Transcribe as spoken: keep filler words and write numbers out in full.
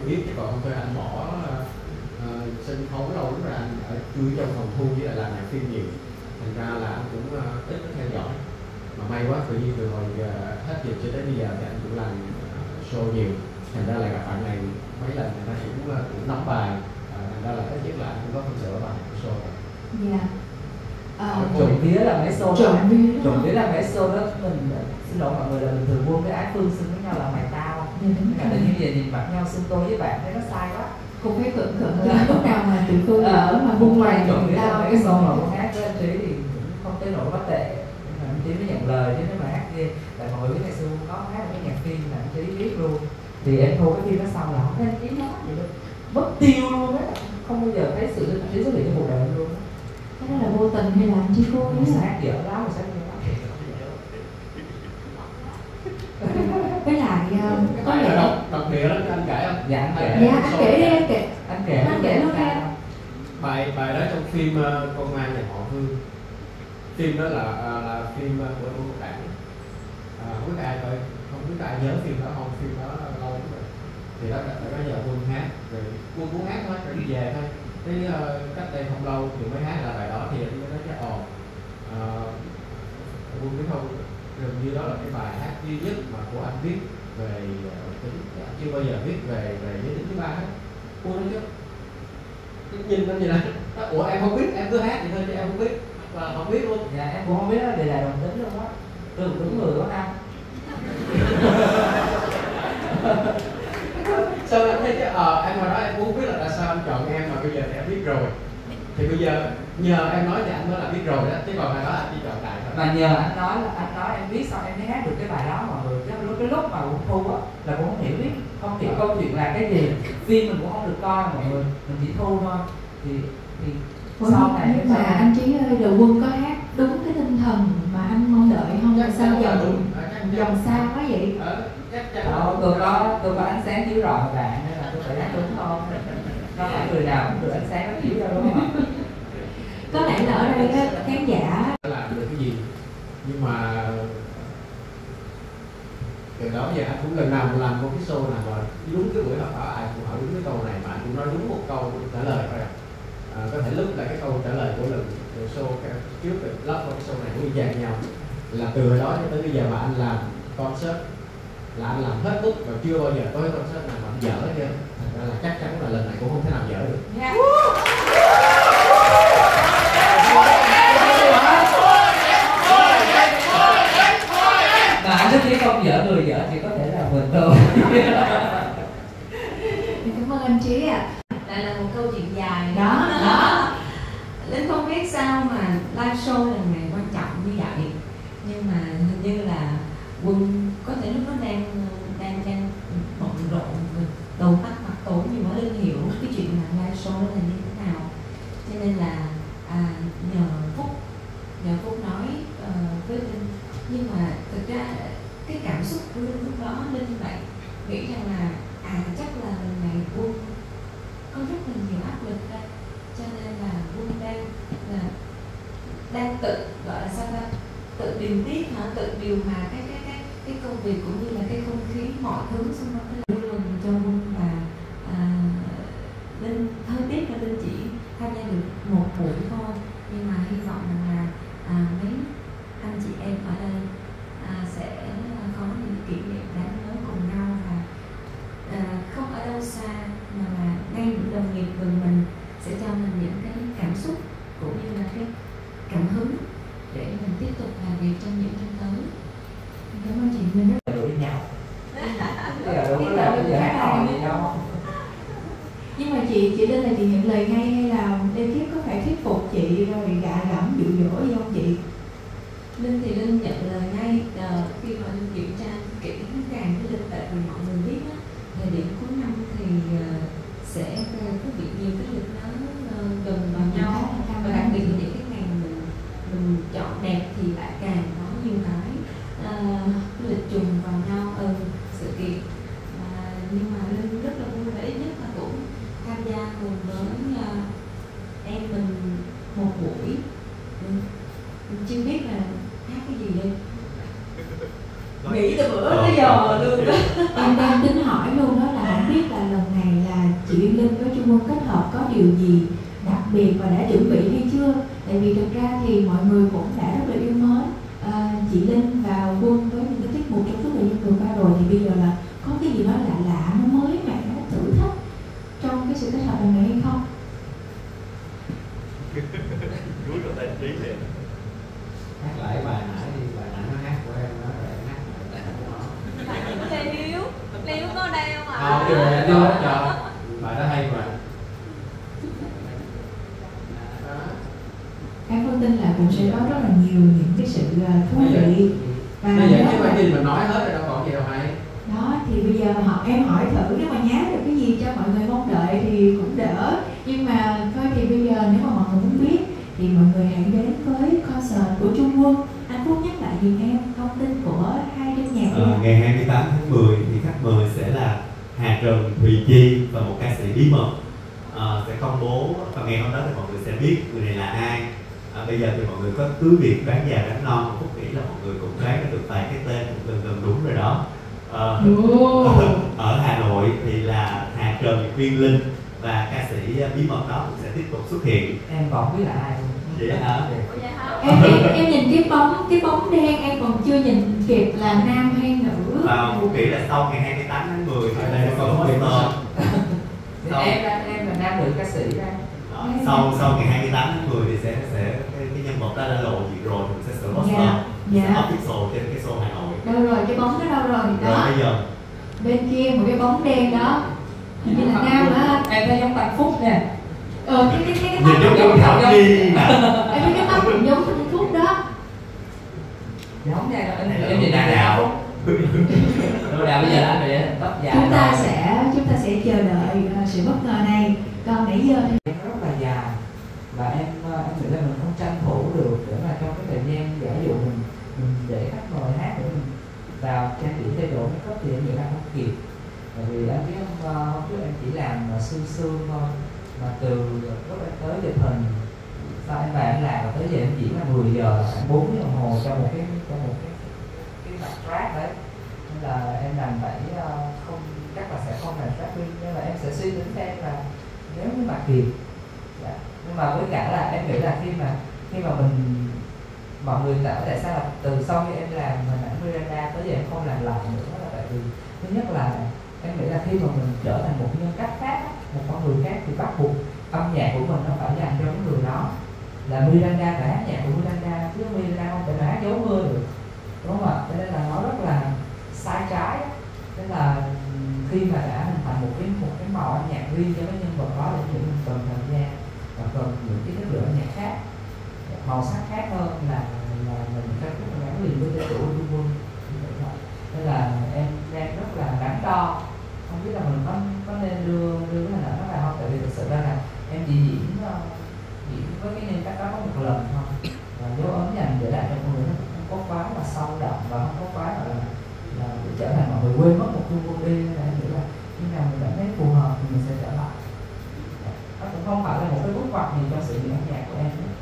biết, chứ còn không thôi anh bỏ uh, sân khấu lâu lắm rồi, anh ở chui trong phòng thu với lại làm nhạc phim nhiều, thành ra là anh cũng uh, ít có theo dõi. Mà may quá tự nhiên từ hồi uh, hết dịch cho đến bây giờ thì anh cũng làm uh, show nhiều, thành ra là gặp bạn này mấy lần người ta cũng uh, cũng nắm bài, uh, thành ra là ít nhất là anh cũng có phần sửa bài của show. Dạ. Uh, trộm vía là mấy show trộm vía trộm vía là mấy show đó mình xin lỗi mọi người là bình thường Quân với Á Phương xưng với nhau là mày tao. Cả tự nhiên về nhìn mặt nhau xưng tôi với bạn thấy nó sai quá. Cũng phải cẩn cẩn chứ lúc nào mà tụi Phương ở mà Quân ngoài trộm vía là mấy show mà Quân hát với anh Trí thì cũng không tới nỗi quá tệ. Anh Trí mới nhận lời chứ nếu mà hát kia, tại mọi người biết ngày xưa có hát cái nhạc phim là anh Trí biết luôn. Thì em thu cái phim đó xong là không thấy anh Trí nói gì đâu, mất tiêu luôn á, không bao giờ thấy sự anh Trí xuất hiện trong cuộc đời luôn. Cái đó là vô tình hay là anh Trí cố ý? Sát dở lắm, sát dở lắm. Với lại uh, có lẽ đọc, đọc địa đó anh kể không? Dạ anh kể. Dạ anh kể đi, anh kể. Anh kể. Anh kể luôn nghe. Bài bài đó trong phim uh, Con Ma Nhà Họ Hương. Phim đó là uh, là phim uh, của Quân Đảng. Uh, không biết ai coi, không biết ai nhớ phim đó không? Phim đó lâu lắm rồi. Thì đó đã có giờ Quân hát, rồi Quân cũng hát thôi, rồi đi về thôi. Cái uh, cách đây không lâu thì mới hát lại bài đó thì anh mới nói chứ ồ, uh, Quân biết không? Gần như đó là cái bài hát duy nhất mà của anh viết về uh, tính, anh chưa bao giờ viết về về giới tính thứ ba hết. Cô nói chứ, nhìn anh gì này, ủa em không biết, em cứ hát vậy thôi chứ em không biết, và không biết luôn. Dạ em cũng không biết đó, đây là đồng tính luôn á, tôi cũng đúng người quá ha. Sao em thấy chứ, ờ à, em hồi đó em cũng không biết là tại sao anh chọn em mà bây giờ thì em biết rồi. Thì bây giờ nhờ em nói thì anh mới là biết rồi đó, chứ còn hồi đó anh chỉ chọn đại thôi. Mà nhờ anh nói là anh nói em biết xong em mới hát được cái bài đó mọi người. Cái lúc cái lúc mà cũng thu á là cũng không hiểu biết, không hiểu câu chuyện là cái gì, phim mình cũng không được coi mọi người, mình chỉ thu thôi. Thì thì sau này nhưng mà sao? Anh Trí ơi, đầu Quân có hát đúng cái tinh thần mà anh mong đợi không? Chắc sao dòng dòng xa quá vậy? Ờ, tôi có tôi có ánh sáng chiếu rọi bạn nên là tôi phải hát đúng thôi. Có phải người nào cũng được ánh sáng nó chiếu ra đúng không? Có lẽ là ở đây á, khán giả làm được cái gì, nhưng mà từ đó giờ anh cũng lần nào làm một cái show nào mà đúng cái buổi họp báo ai cũng hỏi đúng cái câu này mà anh cũng nói đúng một câu trả lời thôi. À, có thể lúc là cái câu trả lời của lần show trước lắp vào cái show này cũng y chang nhau, là từ hồi đó cho tới bây giờ mà anh làm concert là anh làm hết mức và chưa bao giờ có cái concert nào mà anh dở hết trơn, thành ra là chắc chắn là lần này cũng không thể nào dở được. yeah. Mà anh thích không dở người dở thì có thể là mình thôi. Cảm ơn anh Trí ạ. À. Lại là một câu chuyện dài đó đó. Linh không biết sao mà live show là ngày quan trọng như vậy, nhưng mà hình như là Quân có thể lúc đó đang đang đang bận rộn, đầu tắt mặt tối, nhưng mà Linh hiểu cái chuyện là live show đó là như thế nào, cho nên là à, nhờ Phúc nhờ Phúc nói uh, với Linh. Nhưng mà thực ra cái cảm xúc của Linh lúc đó, Linh lại nghĩ rằng là à chắc là lần này Quân có rất là nhiều áp lực đây, cho nên là Quân đang là đang tự gọi là sao ta, tự điều tiết hả, tự điều hòa cái cái cái cái công việc cũng như là cái không khí mọi thứ xung quanh cái lần cho Quân. Và à, Linh hơi tiếc là Linh chỉ tham gia được một buổi thôi, nhưng mà hy vọng rằng là à, mấy anh chị em ở đây à, sẽ có những kỷ niệm đáng nhớ cùng nhau, và à, không ở đâu xa mà là ngay những đồng nghiệp gần mình sẽ cho mình những cái cảm xúc cũng như là cái cảm hứng để mình tiếp tục làm việc trong những năm tới. Cảm ơn chị Minh rất là đuổi nhau. Bây giờ đúng là bây giờ hát hò gì đâu. Nhưng mà chị chị Linh là chị nhận lời ngay hay là ekip có phải thuyết phục chị rồi gạ gẫm dụ dỗ gì không chị? Linh thì Linh nhận lời ngay uh, khi mà Linh kiểm tra kỹ càng với Linh, tại vì mọi người biết á, thời điểm cuối năm thì uh, sẽ có việc nhiều cái lịch nó uh, gần vào nhau, và đặc biệt là những cái ngày mình mình chọn đẹp thì lại càng có nhiều cái uh, lịch trùng vào nhau ừ, sự kiện. Uh, nhưng mà Linh rất là vui và ít nhất là cũng tham gia cùng với uh, em mình một buổi. Mình, mình chưa biết là hát cái gì đây, nghĩ từ bữa tới giờ luôn đó. Em đang tính hỏi luôn đó là không biết là lần này điều gì đặc biệt và đã chuẩn bị hay chưa? Tại vì thực ra thì mọi người cũng đã rất là yêu mến à, chị Linh và Quân với những cái tiết mục trong suốt thời gian vừa qua rồi, thì bây giờ là có cái gì đó lạ lạ, nó mới mẻ, nó thử thách trong cái sự kết hợp lần này hay không? Rúi vào tay tí liền. Hát lại bài nãy đi, bài nãy nó hát của em nó rồi em hát lại bài của nó. Lê Hiếu, Lê Hiếu có đây không ạ? Không, chứ rồi nó hết trơn. Bài đó hay mà. Em Phương tin là cũng sẽ có rất là nhiều những cái sự thú vị. Và bây giờ nếu chứ mà- mà khi mình nói hết rồi đâu còn gì đâu hay. đó thì bây giờ họ em hỏi thử, nếu mà nhá được cái gì cho mọi người mong đợi thì cũng đỡ, nhưng mà thôi thì bây giờ nếu mà mọi người muốn biết thì mọi người hãy đến với concert của Trung Quân. Anh Phúc nhắc lại giùm em thông tin của hai đêm nhạc. Ờ, ngày hai mươi tám tháng mười thì khách mời sẽ là Hà Trần, Thùy Chi và một ca sĩ bí mật Ờ, sẽ công bố, và ngày hôm đó thì mọi người sẽ biết người này là ai. À, bây giờ thì mọi người có cứ việc đoán già đoán non, Phúc nghĩ là mọi người cũng đoán ra được vài cái tên cũng gần gần đúng rồi đó. Ờ, ở Hà Nội thì là Hà Trần, Quyên Linh và ca sĩ bí mật đó cũng sẽ tiếp tục xuất hiện. Em còn không biết là ai. Vậy hả? Ủa vậy hả? em, em em nhìn cái bóng cái bóng đen em còn chưa nhìn kịp là nam hay nữ. Và Phúc nghĩ là sau ngày hai mươi tám tháng mười thì Ở đây đây sẽ có có một điểm poster. Sau- Em là em là nam nữ ca sĩ đây. Đó, sau sau ngày hai mươi tám tháng mười thì sẽ sẽ cái, cái nhân vật đó đã lộ diện rồi thì mình sẽ sửa poster, Dạ, dạ. sẽ official trên cái show Hà Nội. Đâu rồi, cái bóng nó đâu rồi? Rồi Đó, bây giờ bên kia một cái bóng đen đó, hình như là nam hả anh? Em thấy giống Tăng Phúc nè. Ờ, cái cái cái cái nhìn tóc giống giống giống Thảo Nhi nè. em thấy cái tóc cũng giống Thanh Phúc đó. Giống nha, em Này là em nhìn Đa Tăng Đạo. Phúc. Rồi đào bây giờ anh bị tóc dài. Chúng ta rồi. sẽ chúng ta sẽ chờ đợi uh, sự bất ngờ này. Còn nãy giờ thì Em rất là dài và em ờ, em nghĩ là mình không tranh thủ được để mà trong cái thời gian giả dụ mình mình để khách mời hát để mình vào trang điểm thay đổi make up thì em nghĩ là không kịp. Bởi vì anh biết hôm, ờ, hôm trước em chỉ làm uh, sương sương thôi, mà từ lúc em tới chụp hình sau em vào em làm và tới giờ em chỉ là mười giờ là khoảng bốn tiếng đồng hồ cho một cái cho một cái cái mặt track đấy, nên là em đành phải uh, không chắc là sẽ không làm track riêng, nên là em sẽ suy tính xem là nếu như mà kịp. Dạ. Nhưng mà với cả là em nghĩ là khi mà khi mà mình mọi người tạo tại sao là từ sau khi em làm hình ảnh Miranda tới giờ em không làm lại nữa là tại vì thứ nhất là em nghĩ là khi mà mình trở thành một nhân cách khác, một con người khác thì bắt buộc âm nhạc của mình nó phải dành cho cái người đó. Là Miranda phải hát nhạc của Miranda chứ Miranda không thể hát dấu mưa được, đúng không ạ? Cho nên là nó rất là sai trái. Nên là khi mà đã hình thành một cái một cái màu âm nhạc riêng cho cái nhân vật đó thì mình cần thời gian và cần những cái chất lượng âm nhạc khác, màu sắc khác hơn là là mình ca khúc gắn liền với tên tuổi Trung Quân. Nên là em đang rất là đắn đo, không biết là mình có có nên đưa đưa cái hình ảnh đó vào không, tại vì thực sự ra là em chỉ diễn uh, diễn với cái nhân cách đó có một lần thôi, và dấu ấn dành để lại cho mọi người nó không có quá là sâu đậm và không có quá là là để trở thành mọi người quên mất một Trung Quân đi. Nên là em nghĩ là khi nào mình cảm thấy phù hợp thì mình sẽ trở lại. Nó cũng không phải là một cái bước ngoặt gì trong sự nghiệp âm nhạc của em.